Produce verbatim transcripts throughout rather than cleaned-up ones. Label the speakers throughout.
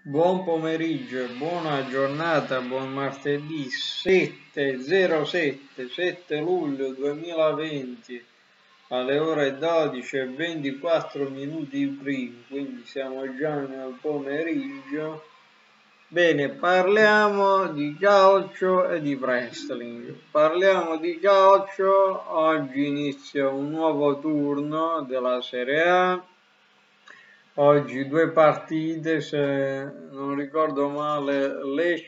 Speaker 1: Buon pomeriggio e buona giornata, buon martedì sette zero sette, sette luglio duemilaventi alle ore dodici e ventiquattro minuti primi, quindi siamo già nel pomeriggio. Bene, parliamo di calcio e di wrestling. Parliamo di calcio, oggi inizia un nuovo turno della Serie A. Oggi due partite, se non ricordo male,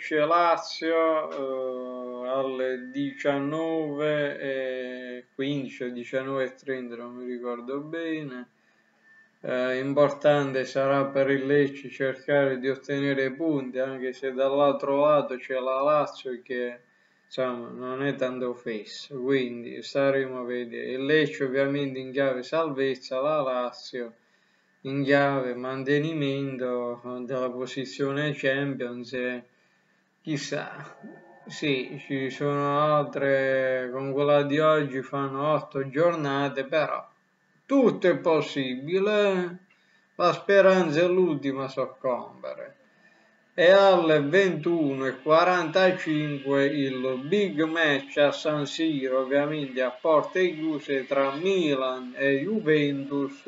Speaker 1: Lecce-Lazio eh, alle diciannove e quindici o diciannove e trenta, non mi ricordo bene. Eh, importante sarà per il Lecce cercare di ottenere punti, anche se dall'altro lato c'è la Lazio che insomma non è tanto fessa, quindi staremo a vedere. Il Lecce ovviamente in chiave salvezza, la Lazio in chiave mantenimento della posizione Champions e chissà, sì, ci sono altre, con quella di oggi fanno otto giornate, però tutto è possibile, la speranza è l'ultima a soccombere. E alle ventuno e quarantacinque il big match a San Siro, ovviamente a porte chiuse, tra Milan e Juventus.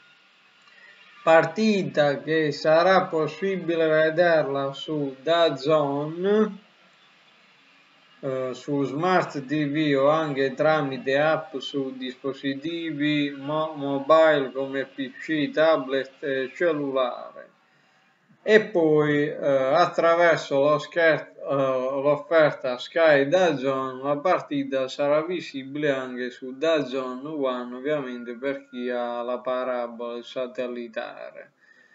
Speaker 1: Partita che sarà possibile vederla su DAZN, eh, su Smart T V o anche tramite app su dispositivi mo mobile come P C, tablet e cellulare. E poi eh, attraverso lo scherzo Uh, l'offerta Sky DAZN la partita sarà visibile anche su DAZN One, ovviamente per chi ha la parabola satellitare.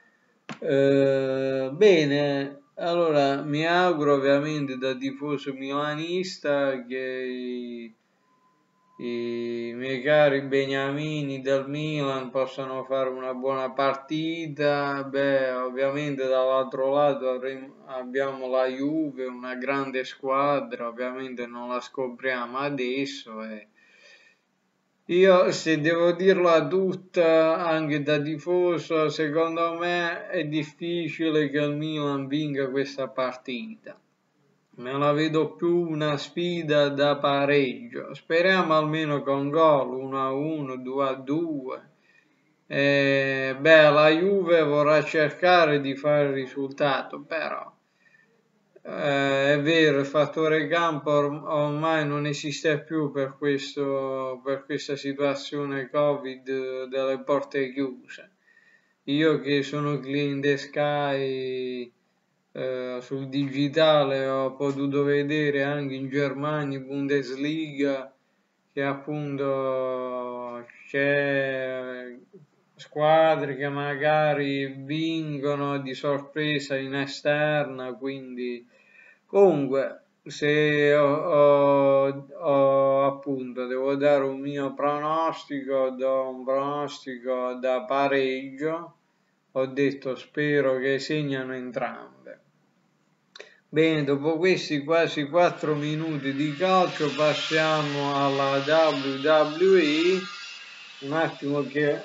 Speaker 1: Uh, bene, allora mi auguro ovviamente da tifoso milanista che i, i miei cari beniamini del Milan possano fare una buona partita. Beh, ovviamente dall'altro lato avremo, abbiamo la Juve, una grande squadra, ovviamente non la scopriamo adesso. E io, se devo dirla tutta, anche da tifoso, secondo me è difficile che il Milan vinca questa partita. Me la vedo più una sfida da pareggio. Speriamo almeno con gol uno a uno, due a due. Eh, beh, la Juve vorrà cercare di fare il risultato, però eh, è vero, il fattore campo or- ormai non esiste più per questo, per questa situazione Covid delle porte chiuse. Io che sono cliente Sky eh, sul digitale ho potuto vedere anche in Germania Bundesliga che appunto c'è squadre che magari vincono di sorpresa in esterna, quindi comunque se ho, ho, ho, appunto devo dare un mio pronostico, do un pronostico da pareggio, ho detto spero che segnano entrambe. Bene, dopo questi quasi quattro minuti di calcio passiamo alla W W E. Un attimo che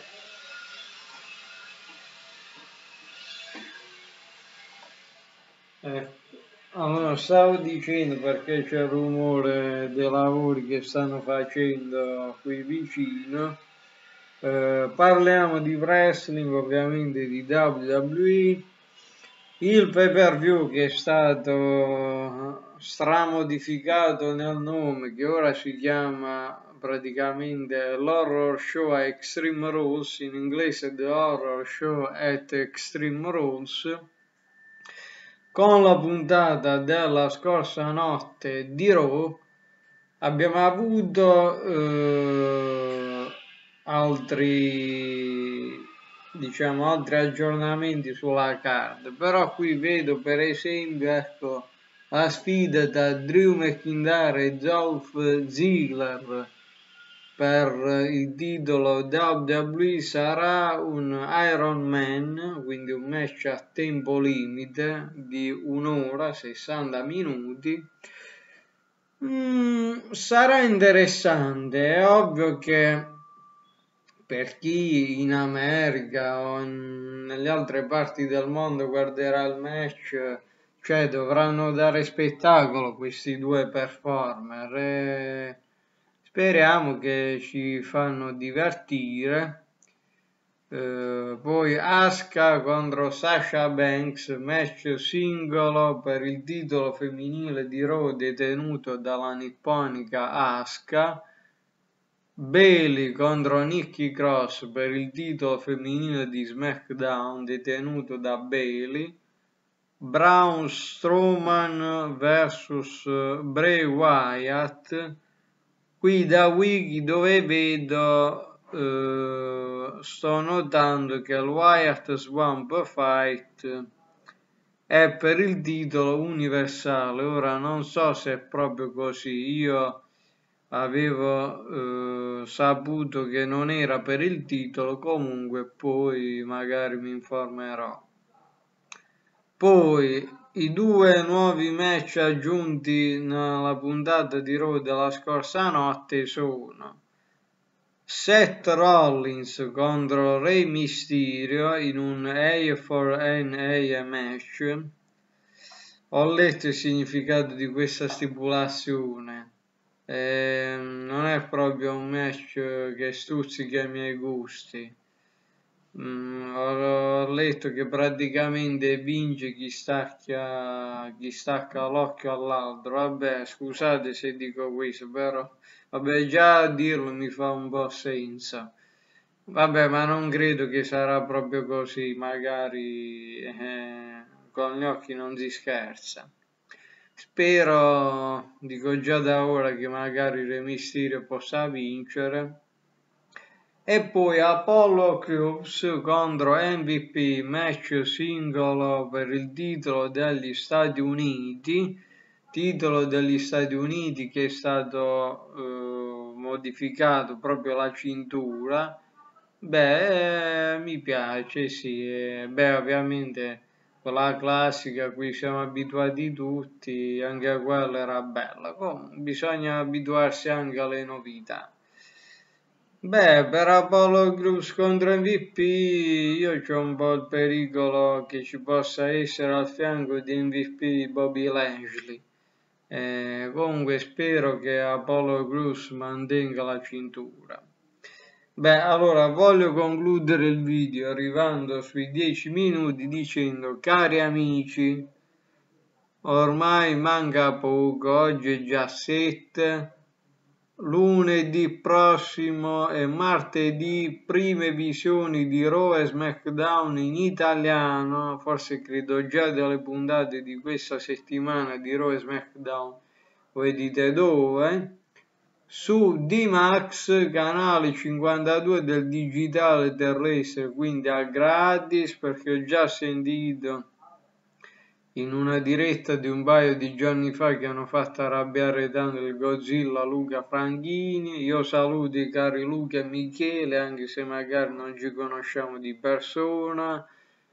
Speaker 1: ecco. Allora, stavo dicendo perché c'è il rumore dei lavori che stanno facendo qui vicino. Eh, parliamo di wrestling, ovviamente di W W E. Il pay per view che è stato stramodificato nel nome, che ora si chiama praticamente l'Horror Show a Extreme Rules, in inglese The Horror Show at Extreme Rules, con la puntata della scorsa notte di Raw abbiamo avuto eh, altri diciamo altri aggiornamenti sulla card, però qui vedo per esempio ecco la sfida tra Drew McIntyre e Dolph Ziggler per il titolo W W E. Sarà un Iron Man, quindi un match a tempo limite di un'ora, sessanta minuti. Mm, sarà interessante, è ovvio che per chi in America o in, nelle altre parti del mondo guarderà il match, cioè dovranno dare spettacolo questi due performer e speriamo che ci fanno divertire. Eh, poi Asuka contro Sasha Banks, match singolo per il titolo femminile di Raw detenuto dalla nipponica Asuka. Bayley contro Nikki Cross per il titolo femminile di SmackDown detenuto da Bayley. Braun Strowman versus Bray Wyatt. Qui da Wiki dove vedo Uh, sto notando che il Wyatt Swamp Fight è per il titolo universale. Ora non so se è proprio così, io avevo uh, saputo che non era per il titolo, comunque poi magari mi informerò. Poi i due nuovi match aggiunti nella puntata di Raw della scorsa notte sono Seth Rollins contro Rey Mysterio in un A for N A match. Ho letto il significato di questa stipulazione. Eh, non è proprio un match che stuzzica i miei gusti. Mm, ho, ho letto che praticamente vince chi stacca, chi stacca l'occhio all'altro. Vabbè, scusate se dico questo, però vabbè, già a dirlo mi fa un po' senso. Vabbè, ma non credo che sarà proprio così, magari eh, con gli occhi non si scherza. Spero, dico già da ora, che magari Re Mysterio possa vincere. E poi Apollo Crews contro M V P, match singolo per il titolo degli Stati Uniti, titolo degli Stati Uniti che è stato eh, modificato proprio la cintura. Beh, eh, mi piace, sì, eh, beh, ovviamente quella classica a cui siamo abituati tutti, anche quella era bella, comunque bisogna abituarsi anche alle novità. Beh, per Apollo Crews contro M V P io c'ho un po' il pericolo che ci possa essere al fianco di M V P Bobby Lashley. Eh, comunque spero che Apollo Crews mantenga la cintura. Beh, allora voglio concludere il video arrivando sui dieci minuti dicendo: cari amici, ormai manca poco, oggi è già sette. Lunedì prossimo e martedì prime visioni di Raw e SmackDown in italiano, forse credo già delle puntate di questa settimana di Raw e SmackDown, vedete dove, su D-Max, canale cinquantadue del digitale terrestre, quindi a gratis, perché ho già sentito in una diretta di un paio di giorni fa che hanno fatto arrabbiare tanto il Godzilla Luca Franchini. Io saluto i cari Luca e Michele, anche se magari non ci conosciamo di persona.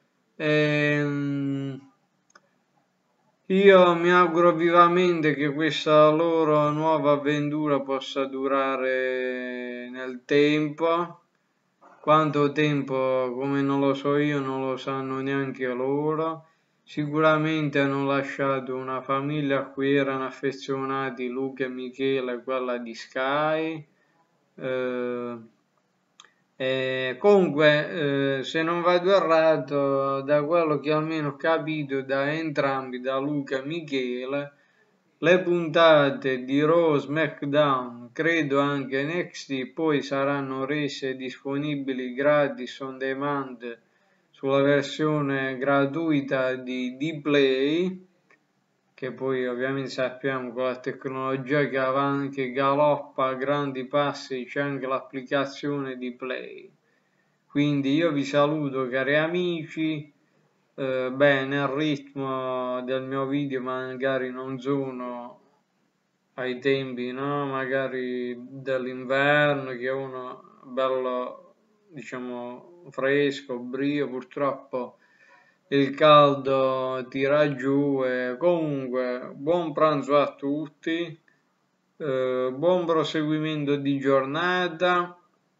Speaker 1: Ehm, io mi auguro vivamente che questa loro nuova avventura possa durare nel tempo. Quanto tempo, come non lo so io, non lo sanno neanche loro. Sicuramente hanno lasciato una famiglia a cui erano affezionati Luca e Michele, quella di Sky. Eh, eh, comunque, eh, se non vado errato, da quello che almeno ho capito da entrambi, da Luca e Michele, le puntate di Raw, SmackDown, credo anche N X T, poi saranno rese disponibili gratis on demand sulla versione gratuita di Dplay, che poi ovviamente sappiamo con la tecnologia che, avanti, che galoppa a grandi passi c'è anche l'applicazione Dplay. Quindi io vi saluto cari amici, eh, beh, nel ritmo del mio video magari non sono ai tempi, no? Magari dell'inverno che uno bello, diciamo, fresco, brio, purtroppo il caldo tira giù e comunque buon pranzo a tutti, eh, buon proseguimento di giornata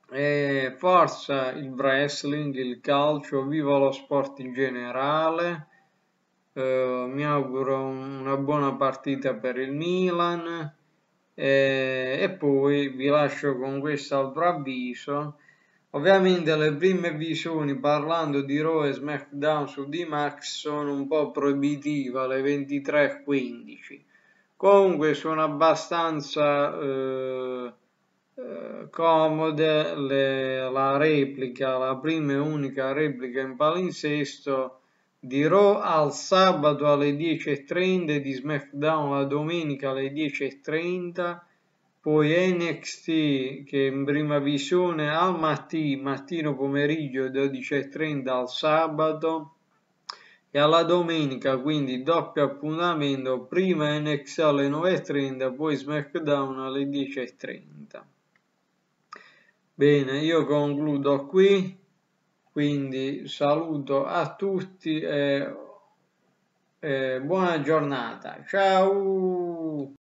Speaker 1: E forza il wrestling, il calcio, viva lo sport in generale. Eh, mi auguro una buona partita per il Milan. E, e poi vi lascio con quest'altro avviso. Ovviamente le prime visioni parlando di Raw e SmackDown su D-Max sono un po' proibitive alle ventitré e quindici. Comunque sono abbastanza eh, eh, comode le- la replica, la prima e unica replica in palinsesto di Raw al sabato alle dieci e trenta e di SmackDown la domenica alle dieci e trenta, poi N X T che in prima visione al mattino, mattino pomeriggio dodici e trenta al sabato e alla domenica, quindi doppio appuntamento, prima N X T alle nove e trenta, poi SmackDown alle dieci e trenta. Bene, io concludo qui, quindi saluto a tutti e, e buona giornata. Ciao!